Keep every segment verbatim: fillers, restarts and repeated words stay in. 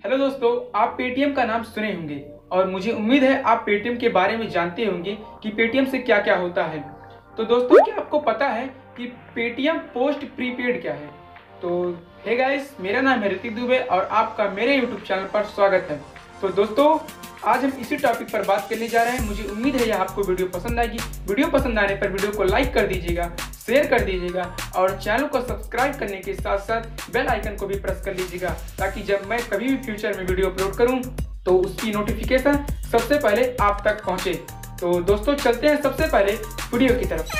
Hello दोस्तों, आप Paytm का नाम सुने होंगे और मुझे उम्मीद है आप पेटीएम के बारे में जानते होंगे कि पेटीएम से क्या क्या होता है। तो दोस्तों, क्या आपको पता है कि पेटीएम पोस्ट प्रीपेड क्या है? तो हे गाइस, मेरा नाम है ऋतिक दुबे और आपका मेरे यूट्यूब चैनल पर स्वागत है। तो दोस्तों, आज हम इसी टॉपिक पर बात करने जा रहे हैं। मुझे उम्मीद है यह आपको वीडियो पसंद आएगी। वीडियो पसंद आने पर वीडियो को लाइक कर दीजिएगा, शेयर कर दीजिएगा और चैनल को सब्सक्राइब करने के साथ साथ बेल आइकन को भी प्रेस कर लीजिएगा, ताकि जब मैं कभी भी फ्यूचर में वीडियो अपलोड करूं तो उसकी नोटिफिकेशन सबसे पहले आप तक पहुंचे। तो दोस्तों, चलते हैं सबसे पहले वीडियो की तरफ।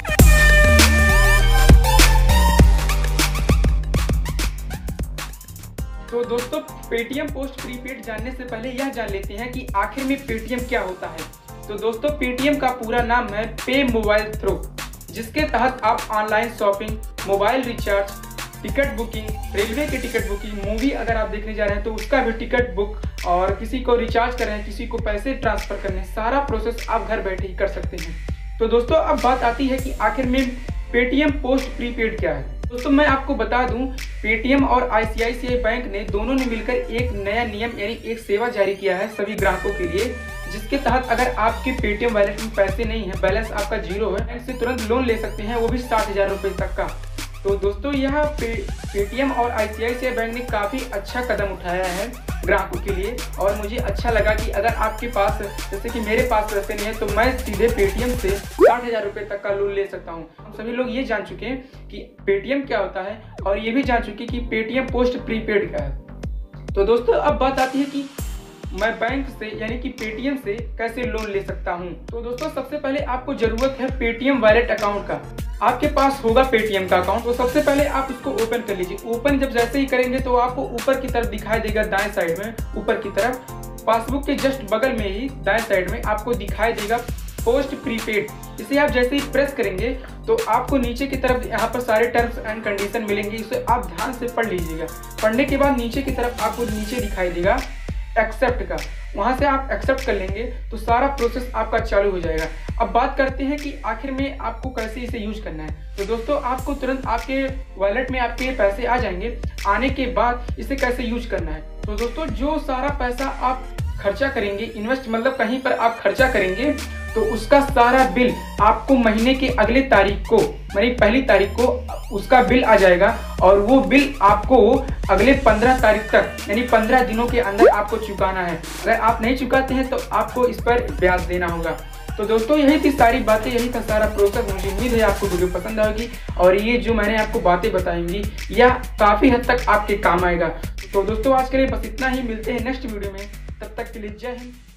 तो दोस्तों, पेटीएम पोस्ट प्रीपेड जानने से पहले यह जान लेते हैं कि आखिर में पेटीएम क्या होता है। तो दोस्तों, पेटीएम का पूरा नाम है पे मोबाइल थ्रू, जिसके तहत आप online shopping, mobile recharge, ticket booking, railway की टिकट बुकिंग, मूवी अगर आप देखने जा रहे हैं तो उसका भी टिकट बुक, और किसी को रिचार्ज कर रहे हैं, किसी को पैसे ट्रांसफर करने, सारा प्रोसेस आप घर बैठे ही कर सकते हैं। तो दोस्तों, अब बात आती है कि आखिर में पेटीएम पोस्ट प्रीपेड क्या है। दोस्तों, मैं आपको बता दूं, पेटीएम और आईसीआईसीआई बैंक ने दोनों ने मिलकर एक नया नियम यानी एक सेवा जारी किया है सभी ग्राहकों के लिए, जिसके तहत अगर आपके पेटीएम वॉलेट में पैसे नहीं है, बैलेंस आपका जीरो है, बैंक से तुरंत लोन ले सकते हैं, वो भी साठ हजार रुपए तक का। तो दोस्तों, यह पे, पेटीएम और आईसीआईसीआई बैंक ने काफ़ी अच्छा कदम उठाया है ग्राहकों के लिए, और मुझे अच्छा लगा कि अगर आपके पास, जैसे कि मेरे पास पैसे नहीं है, तो मैं सीधे पेटीएम से साठ हजार रुपये तक का लोन ले सकता हूं। हम सभी लोग ये जान चुके हैं कि पेटीएम क्या होता है, और ये भी जान चुके कि पेटीएम पोस्ट प्रीपेड क्या है। तो दोस्तों, अब बात आती है कि मैं बैंक से यानी कि पेटीएम से कैसे लोन ले सकता हूं। तो दोस्तों, सबसे पहले आपको जरूरत है पेटीएम वॉलेट अकाउंट का। आपके पास होगा पेटीएम का अकाउंट, तो सबसे पहले आप उसको ओपन कर लीजिए। ओपन जब जैसे ही करेंगे तो आपको ऊपर की तरफ दिखाई देगा, दाएं साइड में ऊपर की तरफ पासबुक के जस्ट बगल में ही दाएं साइड में आपको दिखाई देगा पोस्ट प्रीपेड। इसे आप जैसे ही प्रेस करेंगे तो आपको नीचे की तरफ यहाँ पर सारे टर्म्स एंड कंडीशन मिलेंगे, इसे आप ध्यान से पढ़ लीजिएगा। पढ़ने के बाद नीचे की तरफ आपको नीचे दिखाई देगा एक्सेप्ट का, वहां से आप एक्सेप्ट कर लेंगे तो सारा प्रोसेस आपका चालू हो जाएगा। अब बात करते हैं कि आखिर में आपको कैसे इसे यूज करना है। तो दोस्तों, आपको तुरंत आपके वॉलेट में आपके पैसे आ जाएंगे। आने के बाद इसे कैसे यूज करना है, तो दोस्तों, जो सारा पैसा आप खर्चा करेंगे, इन्वेस्ट मतलब कहीं पर आप खर्चा करेंगे, तो उसका सारा बिल आपको महीने के अगले तारीख को, यानी पहली तारीख को उसका बिल आ जाएगा, और वो बिल आपको अगले पंद्रह तारीख तक यानी पंद्रह दिनों के अंदर आपको चुकाना है। अगर आप नहीं चुकाते हैं तो आपको इस पर ब्याज देना होगा। तो दोस्तों, यही थी सारी बातें, यही था सारा प्रोसेस। मुझे उम्मीद है आपको वीडियो पसंद आएगी, और ये जो मैंने आपको बातें बताएंगी यह काफ़ी हद तक आपके काम आएगा। तो दोस्तों, आज के लिए बस इतना ही। मिलते हैं नेक्स्ट वीडियो में, तब तक के लिए जय हिंद।